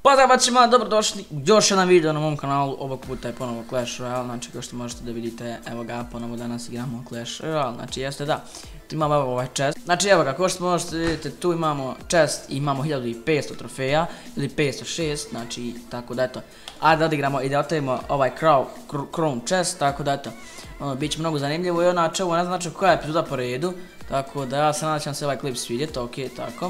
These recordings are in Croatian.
Pozdrav bacima, dobrodošli u još jedan video na mom kanalu, ovog puta je ponovo Clash Royale, znači kao što možete da vidite, evo ga, ponovo danas igramo Clash Royale, znači jeste da, tu imamo evo ovaj chest, znači evo ga, kao što možete vidjeti, tu imamo chest i imamo 1500 trofeja, ili 506, znači tako da eto, a da odigramo i da otvorimo ovaj Crown chest, tako da eto, bit će mnogo zanimljivo i znači ovo ne znači koja je epizoda po redu, tako da ja se nadam da će vam se ovaj klip svidjeti, ok, tako.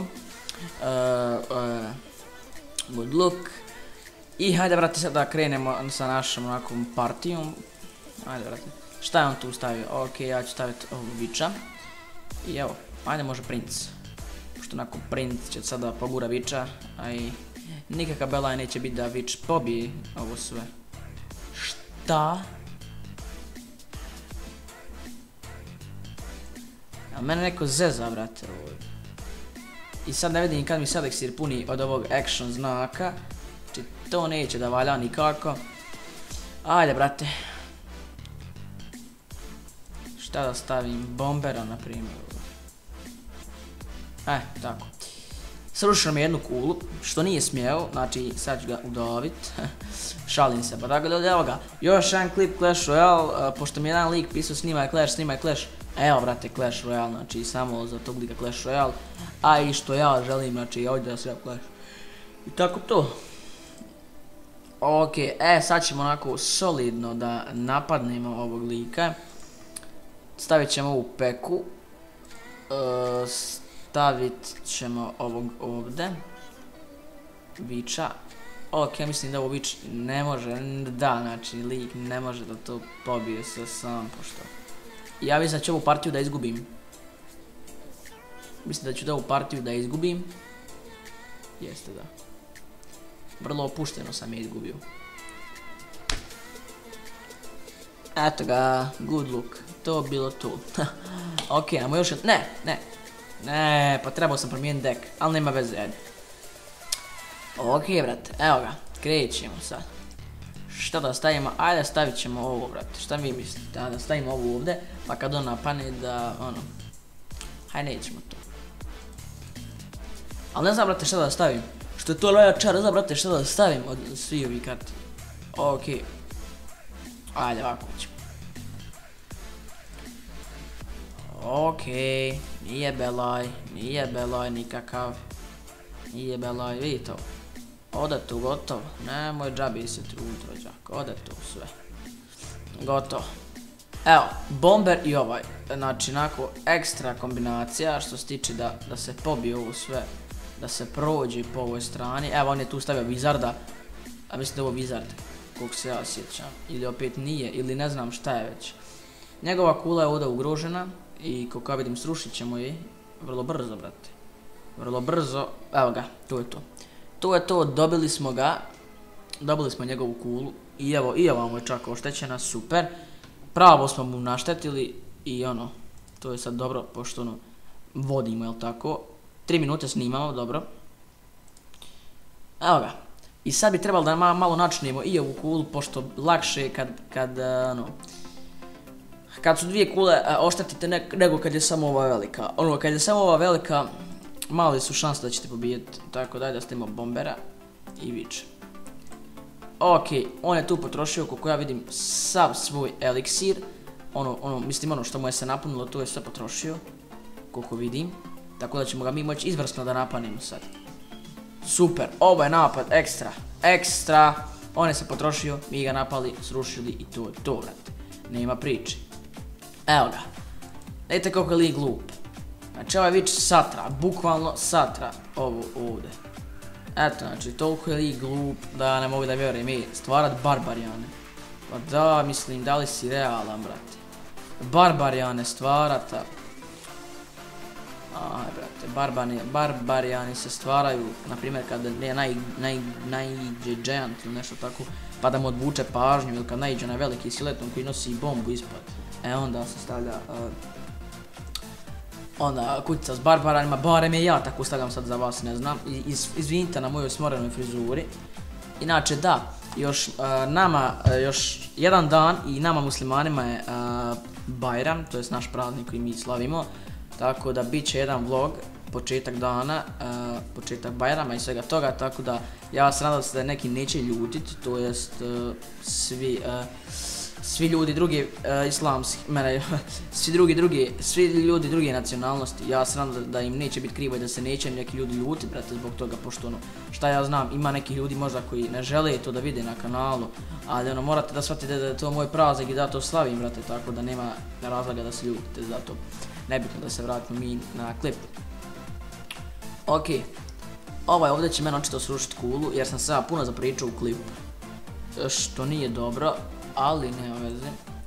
Good luck. I hajde brate sad da krenemo sa našom onakvom partijom. Hajde brate. Šta je on tu stavio? Ok, ja ću staviti ovog Viča. I evo, hajde može princ. Pošto onako princ će sada pogura Viča. A i nikakav belaj neće biti da Vič pobije ovo sve. Šta? A mene neko zeza brate ovo. I sad ne vidim kad mi se eliksir puni od ovog action znaka. Znači to neće da valja nikako. Ajde brate. Šta da stavim? Bombera na primjer. Tako. Srušio mi jednu kulu, što nije smjeo, znači sad ću ga udavit. Šalim se, pa tako da evo ga. Još jedan klip Clash Royale, pošto mi jedan lik pisao snimaj Clash. Evo brate Clash Royale, znači samo za tog lika Clash Royale. A i što ja želim, znači ovdje da se ja Clash. I tako to. Ok, sad ćemo onako solidno da napadnemo ovog lika. Stavit ćemo ovu peku. Stavit ćemo ovog ovdje. Viča. Ok, mislim da ovo Vič ne može, da, znači lik ne može da to pobije se sam, pošto... Ja mislim da ću ovu partiju da izgubim. Mislim da ću da ovu partiju da izgubim. Jeste da. Vrlo opušteno sam je izgubio. Eto ga, good look. To bilo to. Ok, ajmo još jedan. Ne, pa trebao sam promijeniti deck, ali nema veze, ajde. Ok, brate, evo ga, krećemo sad. Šta da stavimo? Ajde stavit ćemo ovo, brate, šta vi mislite? Da stavimo ovo ovdje, pa kad on napane da, ono... Hajde, nećemo to. Ali ne znam, brate, šta da stavim. Što je to lojača, ne znam, brate, šta da stavim od svih ovih karti. Ok. Ajde, ovako ćemo. Ok, nije belaj nikakav. Nije belaj, vidite ovo. Ode tu, gotovo. Nemoj džabi se truditi, rođak. Ode tu sve. Gotovo. Evo, bomber i ovaj. Znači, onako ekstra kombinacija što se tiče da se pobije ovo sve. Da se prođe po ovoj strani. Evo, on je tu stavio Wizarda. A mislim da je ovo Wizard, koliko se ja sjećam. Ili opet nije, ili ne znam šta je već. Njegova kula je ovdje ugrožena. I kako vidim, srušit ćemo je. Vrlo brzo, brate. Vrlo brzo. Evo ga, to je to. To je to, dobili smo ga. Dobili smo njegovu kulu. I evo, i ova mu je čak oštećena, super. Pravo smo mu naštetili. I ono, to je sad dobro, pošto ono, vodimo, jel tako. 3 minute snimamo, dobro. Evo ga. I sad bi trebalo da malo načinimo i ovu kulu, pošto lakše je kad su dvije kule oštetite nego kad je samo ova velika. Ono, kad je samo ova velika, mali su šanse da ćete pobijeti. Tako da stavimo bombera i Vič. Ok, on je tu potrošio, koliko ja vidim, sav svoj eliksir. Mislim ono što mu je se napunilo, to je sve potrošio. Koliko vidim. Tako da ćemo ga mi moći izvrsno da napanimo sad. Super, ovo je napad, ekstra. On je se potrošio, mi ga napali, srušili i to je to, vrati. Nema priče. Evo ga. Vidite koliko je lik glup. Znači ovaj Vič satra, bukvalno satra ovo ovdje. Eto, znači toliko je lik glup da ne mogu da vjerujem stvarat barbarijane. Pa da, mislim, da li si realan, brate. Barbarijane stvarata. Aj, brate, barbarijani se stvaraju, na primjer kad naiđe Giant ili nešto tako, pa da mu odvuče pažnju, ili kad naiđe na veliki sileton koji nosi bombu ispod. Onda se stavlja onda kućica s barbaranima, barem je ja tako stavljam sad za vas, ne znam. Izvinite na mojoj smorenoj frizuri. Inače da, još jedan dan i nama muslimanima je Bajram, to je naš praznik koji mi slavimo. Tako da bit će jedan vlog početak dana, početak Bajrama i svega toga, tako da ja se nadam se da neki neće ljutit, to jest svi ljudi drugi islamski, svi ljudi druge nacionalnosti, ja se nadam da im neće biti krivo i da se neće neki ljudi ljuti, brate, zbog toga, pošto ono, šta ja znam, ima neki ljudi možda koji ne žele to da vide na kanalu, ali ono, morate da shvatite da je to moj praznik i da to slavim, brate, tako da nema razloga da se ljutite za to. Nebitno da se vratimo mi na klip. Ok, ovdje će meni očito srušiti kulu, jer sam se puno zapričao u klipu, što nije dobro. Ali nema veze.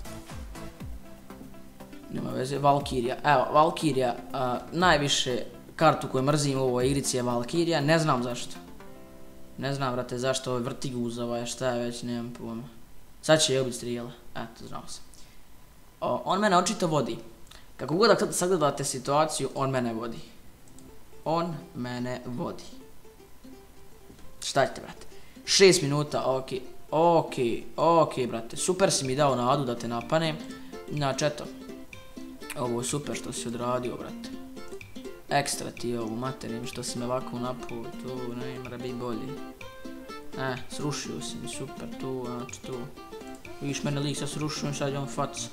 Nema veze, Valkirija. Evo, Valkirija, najviše kartu koju mrzim u ovoj igrici je Valkirija, ne znam zašto. Ne znam, brate, zašto ovo vrti guzova, šta je već, nemam pojma. Sad će je ubiti strijela, eto, znao sam. On mene očito vodi. Kako god da sagledate situaciju, on mene vodi. On mene vodi. Šta ćete, brate? 6 minuta, okej. Ok, brate, super si mi dao nadu da te napanem. Znači, eto, ovo je super što si odradio, brate. Ekstra ti ovo, materim, što si me ovako napao, to ne mora biti bolje. Srušio si mi, super, tu, znači tu. Vidiš, mene lik sad srušio i sad je on faca.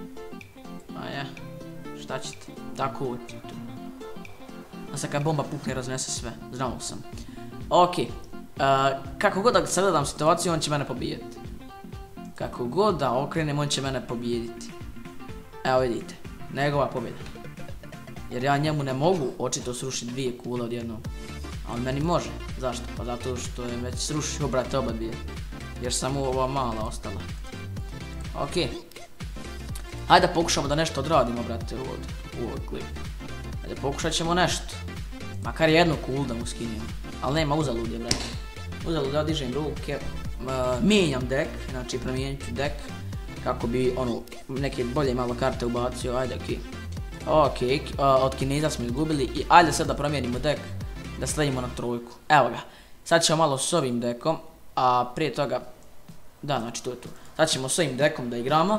Šta ćete, tako ti tu. A sad kad bomba pukne, raznese sve, znao sam. Ok. Kako god da sagledam situaciju, on će mene pobijediti. Kako god da okrenem, on će mene pobijediti. Evo vidite, njegova pobjeda. Jer ja njemu ne mogu očito srušiti 2 kule odjednom. Ali meni može. Zašto? Pa zato što je već srušio, brate, oba dvije. Jer samo ova mala ostala. Ok. Hajde da pokušamo da nešto odradimo, brate, u ovoj klipu. Hajde pokušat ćemo nešto. Makar jednu kulu da mu skinimo. Ali nema, uzalud je, brate. Uzalud da dižem ruke, mijenjam dek, znači promijenit ću dek kako bi ono, neke bolje malo karte ubacio, ajde ok, od Kineza smo izgubili i ajde sad da promijenimo dek, da stavimo na trojku, evo ga, sad ćemo malo s ovim dekom, a prije toga, da znači to je to, sad ćemo s ovim dekom da igramo,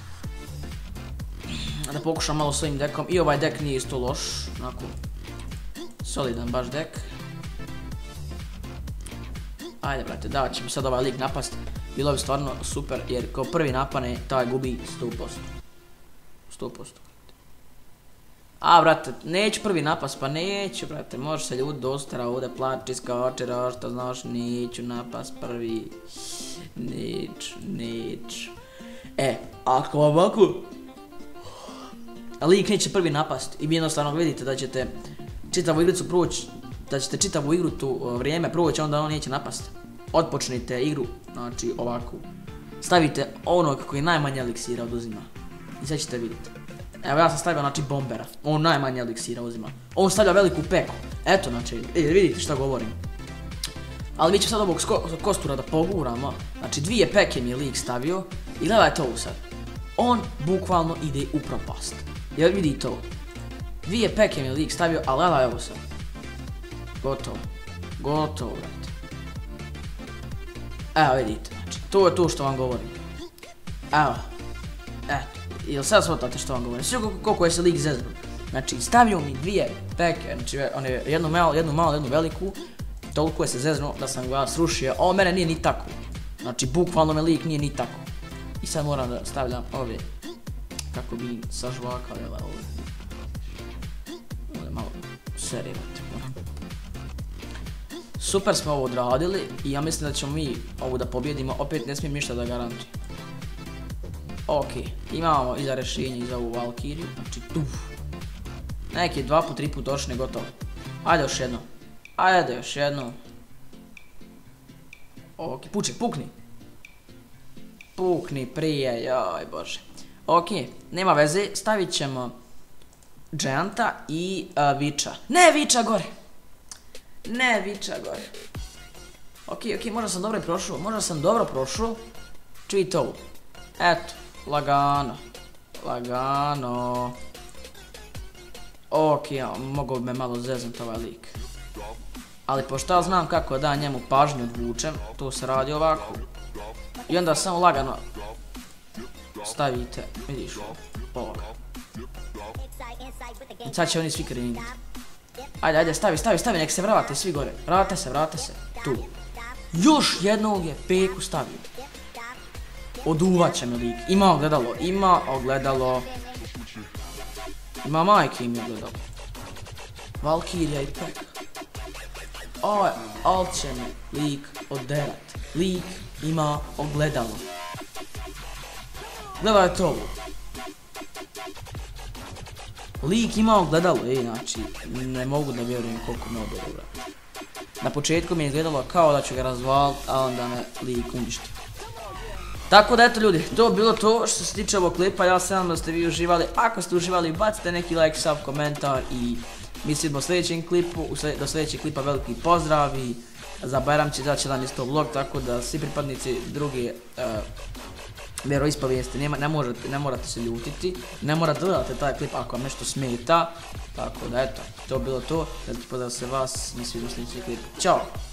da pokušam malo s ovim dekom i ovaj dek nije isto loš, onako, solidan baš dek. Ajde, brate, da ćemo sad ovaj lik napast. Bilo bi stvarno super, jer kao prvi napane, taj gubi 100%. A, brate, neću prvi napast, pa neću, brate, može se ljudi dostara ovdje, plači, skače, što znaš, neću napast prvi. Neću. Ako ovako, lik neće prvi napast i vi jednostavno vidite da ćete čitavu igricu proći, da ćete čitavu igru tu vrijeme proći, onda on neće napast. Otpočnite igru, znači ovako. Stavite ono kako je najmanje eliksira oduzima. I sad ćete vidjeti. Evo ja sam stavio znači bombera, on najmanje eliksira uzima. On stavlja veliku peku, eto znači, vidite šta govorim. Ali mi ćemo sad ovog kostura da poguramo, znači 2 peke mi je lik stavio i gledajte ovo sad. On bukvalno ide u propast. Jer vidite ovo. 2 peke mi je lik stavio, ali gledaj ovo sad. Gotovo, brate. Evo vidite, znači, to je to što vam govorim. Evo, eto, jel sad shvatate što vam govorim, sve koliko je se lik zezbro. Znači, stavio mi 2 peke, znači, jednu malu, jednu veliku, toliko je se zezbro da sam ga srušio, ovo mene nije ni tako. Znači, bukvalno me lik nije ni tako. I sad moram da stavljam ove, kako bi sažvakali, ove malo serije, brate. Super smo ovo odradili i ja mislim da ćemo mi ovo da pobjedimo, opet ne smijem ništa da garantujem. Ok, imamo i za rješenje i za ovu Valkiriju, znači neki 2 put, 3 put došli, gotovo. Ajde još jedno. Ok, pukni prije, joj bože. Ok, nema veze, stavit ćemo Gianta i Viča. Ne, Viča gore! Ok, možda sam dobro prošao. Čujte ovo. Eto, lagano. Ok, mogu bi me malo zeznut ovaj lik. Ali pošto ja znam kako da njemu pažnju odvučem, to se radi ovako. I onda samo lagano stavite, vidiš ovoga. I sad će oni svi krenuti. Ajde, stavi, nek se vrate svi gore. Vrate se. Tu. Još jednog je peku stavio. Oduvat će me lik. Ima ogledalo. Ima majke im je ogledalo. Valkirija i pek. Al će me lik oderat. Lik ima ogledalo. Gledajte ovo. Lik ima ogledalo, znači, ne mogu da vjerujem koliko me odobro. Na početku mi je izgledalo kao da ću ga razvaliti, a onda me lik uništi. Tako da eto ljudi, to je bilo to što se tiče ovog klipa, ja se nadam da ste vi uživali. Ako ste uživali, bacite neki like, sub, komentar i mi se vidimo u sljedećem klipu. Do sljedećeg klipa veliki pozdrav i za Bajram će izaći jedan isto vlog, tako da svi pripadnici druge vjeroispovijesti ne morate se ljutiti, ne morate gledati taj klip ako vam nešto smeta. Tako da eto, to je bilo to, veliki pozdrav se vas, mi se vidimo u sljedećem klipu. Ćao!